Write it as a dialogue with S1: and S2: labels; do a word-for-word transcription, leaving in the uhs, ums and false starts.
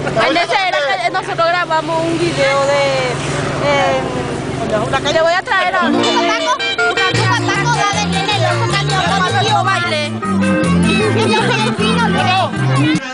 S1: En ese era que nosotros grabamos un video de... Eh, le voy a traer a... Un taco, dale, nene, loco, baile.